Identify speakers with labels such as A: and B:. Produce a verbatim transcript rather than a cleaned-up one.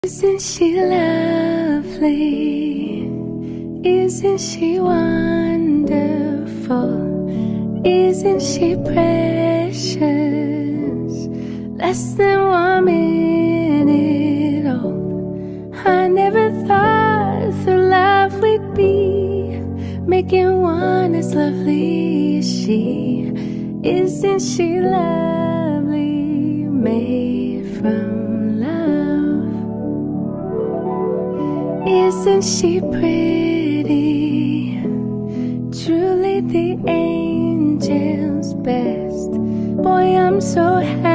A: Isn't she lovely? Isn't she wonderful? Isn't she precious? Less than one minute old. I never thought through life we'd be making one as lovely as she. Isn't she lovely? Made from love. Isn't she pretty? Truly the angel's best. Boy, I'm so happy